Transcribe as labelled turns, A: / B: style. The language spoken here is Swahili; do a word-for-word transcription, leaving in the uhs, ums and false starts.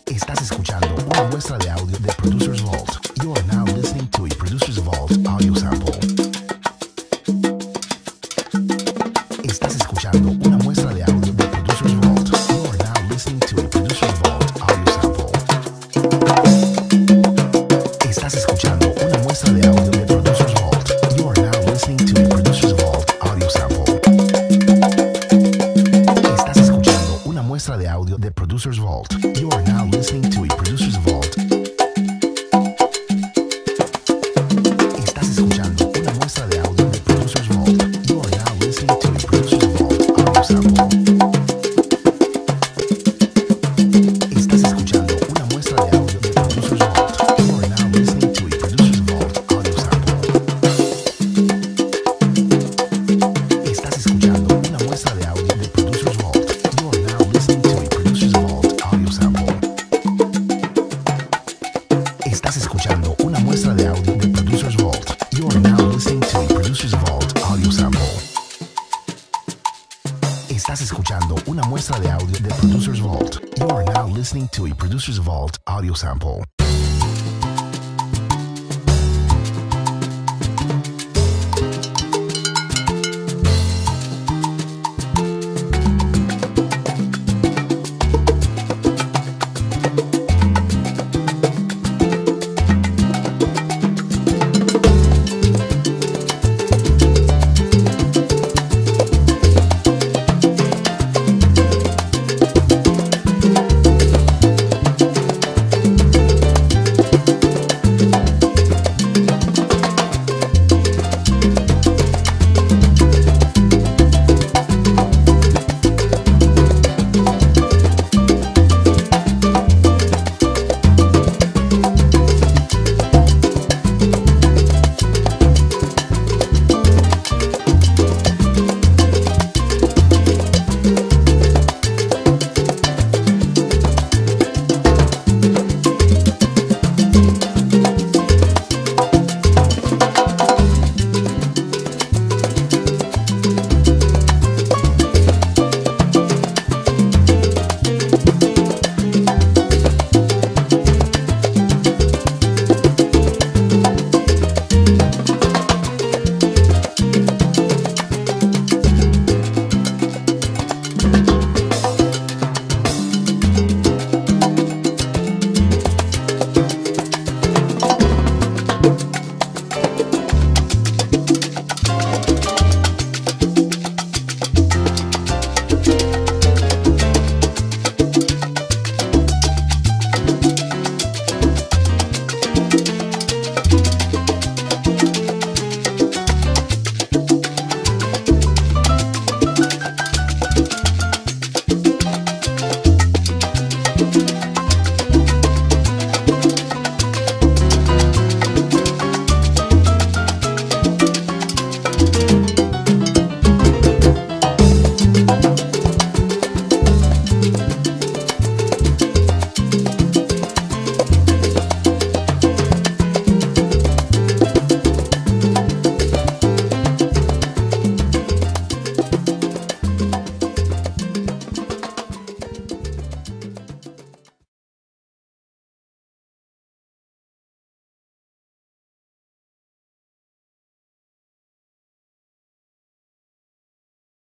A: Estás escuchando una muestra de audio de Producer's Vault. You are now listening to a Producer's Vault audio sample. Estás escuchando una muestra de audio de Producer's Vault. You are now listening to a Producer's Vault audio sample. Estás escuchando una muestra de audio de Producer's Vault. You are now listening to a Producer's Vault audio sample. Estás escuchando una muestra de audio de Producer's Vault. You are now listening to a Producer's Vault. Estás escuchando una muestra de audio de Producer's Vault. You are now listening to a Producer's Vault audio sample. Estás escuchando una muestra de audio de Producer's Vault. You are now listening to a Producer's Vault audio sample. Estás escuchando una muestra de audio de Producer's Vault. You are now listening to a Producer's Vault audio sample. Estás escuchando una muestra de audio de Producer's Vault. You are now listening to a Producer's Vault audio sample. Estás escuchando una muestra de audio de Producer's Vault. You are now listening to a Producer's Vault audio sample.